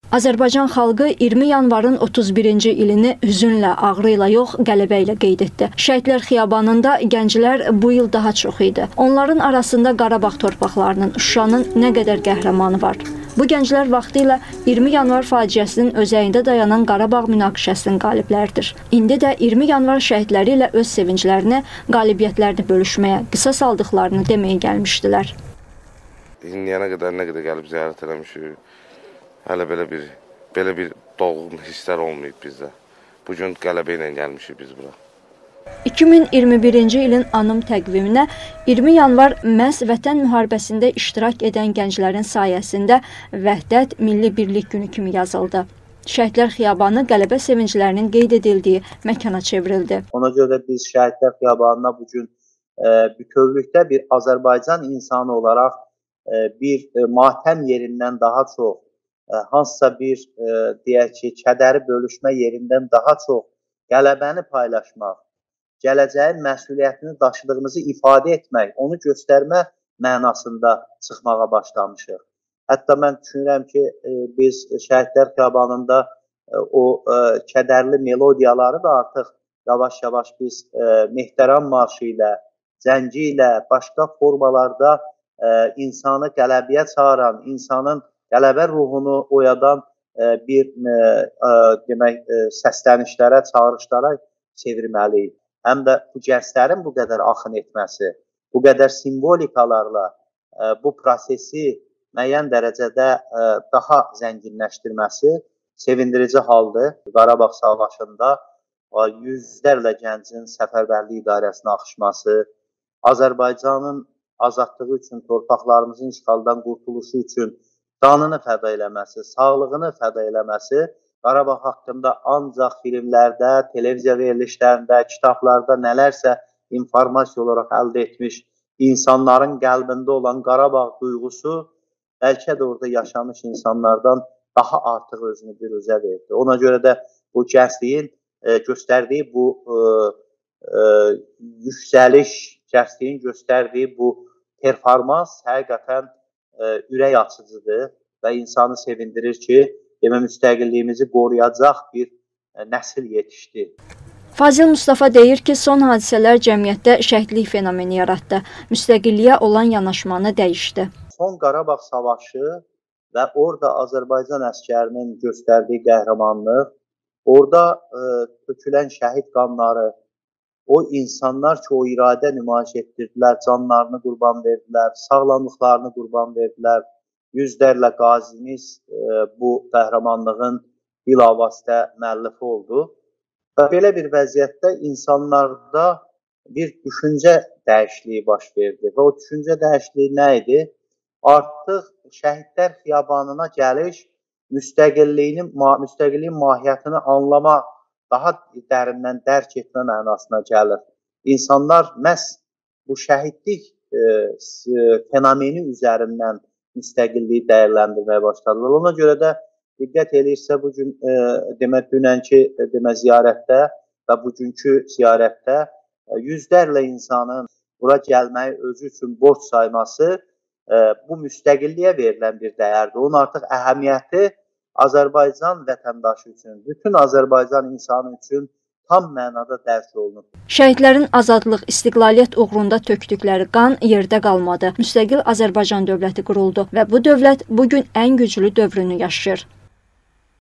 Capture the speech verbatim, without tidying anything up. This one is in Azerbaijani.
Azərbaycan xalqı iyirmi yanvarın otuz birinci ilini hüzünlə, ağrı ilə yox, qələbə ilə qeyd etdi. Şəhidlər Xiyabanında gənclər bu il daha çox idi. Onların arasında Qarabağ torpaqlarının, Şuşanın nə qədər qəhrəmanı var. Bu gənclər vaxtilə iyirmi yanvar faciəsinin özəyində dayanan Qarabağ münaqişəsinin qalibləridir. İndi də iyirmi yanvar şəhidləri ilə öz sevinclərini, qalibiyyətlərini bölüşməyə, qisas aldıqlarını deməyə gəlmişdilər. İndiyənə qədər nə qədər gəlib ziyarət eləmişik. Hələ belə bir, belə bir dolğun hisslər olmayıb bizdə. Bugün qələbə ilə gəlmişik biz bura. iki min iyirmi birinci ilin anım təqviminə iyirmi yanvar məhz Vətən müharibəsində iştirak edən gənclərin sayəsində Vəhdət Milli Birlik Günü kimi yazıldı. Şəhidlər Xiyabanı qələbə sevinclərinin qeyd edildiyi məkana çevrildi. Ona görə də biz Şəhidlər Xiyabanına bugün e, bütövlükdə bir Azərbaycan insanı olaraq e, bir e, matəm yerindən daha çox, hansısa bir, e, deyək ki, kədəri bölüşmə yerindən daha çox qələbəni paylaşmaq, gələcəyin məsuliyyətini daşıdığımızı ifadə etmək, onu göstərmə mənasında çıxmağa başlamışıq. Hətta mən düşünürəm ki, e, biz Şəhidlər Xiyabanında e, o e, kədərli melodiyaları da artıq yavaş-yavaş biz e, Mehtəram marşı ilə, zəngi ilə, başqa formalarda e, insanı qələbəyə çağıran, insanın qələbə ruhunu oyadan e, bir e, e, demək e, səslənişlərə, çağırışlara çevirməliyik. Həm də bu gənclərin bu qədər axın etməsi, bu qədər simvolikalarla e, bu prosesi müəyyən dərəcədə e, daha zənginləşdirməsi sevindirici haldır. Qarabağ savaşında e, yüzlərlə gəncin səfərbərlik idarəsinə axışması, Azərbaycanın azadlığı üçün, torpaqlarımızın işğaldan qurtuluşu üçün canını fəda eləməsi, sağlığını fəda eləməsi Qarabağ haqqında ancaq filmlərdə, televiziya verilişlərində, kitablarda nələrsə informasiya olaraq əldə etmiş insanların qəlbində olan Qarabağ duyğusu bəlkə də orada yaşamış insanlardan daha artıq özünü bir üzə verdi. Ona görə də bu gəncliyin e, göstərdiyi bu e, e, yüksəliş, gəncliyin göstərdiyi bu performans həqiqətən ürək açıcıdır və insanı sevindirir ki, demə müstəqilliyimizi qoruyacaq bir nəsil yetişdi. Fazil Mustafa deyir ki, son hadisələr cəmiyyətdə şəhidlik fenomeni yaratdı, müstəqilliyə olan yanaşmanı dəyişdi. Son Qarabağ savaşı və orada Azərbaycan əskərinin göstərdiyi qəhrəmanlıq, orada e, tökülən şəhid qanları, o insanlar ki, o iradə nümayiş etdirdilər, canlarını qurban verdilər, sağlamlıqlarını qurban verdilər. Yüzlərlə qazimiz e, bu qəhrəmanlığın bilavasitə müəllifi oldu. Və belə bir vəziyyətdə insanlarda bir düşüncə dəyişikliyi baş verdi. Və o düşüncə dəyişikliyi nə idi? Artıq Şəhidlər Xiyabanına gəliş müstəqilliyinin, müstəqilliyin mahiyyətini anlamaq, daha dərindən dərk etmə mənasına gəlir. İnsanlar məhz bu şəhidlik e, fenomeni üzərindən müstəqilliyi dəyərləndirməyə başladılar. Ona görə də diqqət eləyirsə, bugün e, demə, dünənki demə, ziyarətdə və bugünkü ziyarətdə e, yüzlərlə insanın bura gəlməyi özü üçün borc sayması e, bu müstəqilliyə verilən bir dəyərdir. Onun artıq əhəmiyyəti Azərbaycan vətəndaşı üçün, bütün Azərbaycan insanı üçün tam mənada dərk olunur. Şəhidlərin azadlıq, istiqlaliyyət uğrunda tökdükləri qan yerdə qalmadı. Müstəqil Azərbaycan dövləti quruldu və bu dövlət bugün ən güclü dövrünü yaşayır.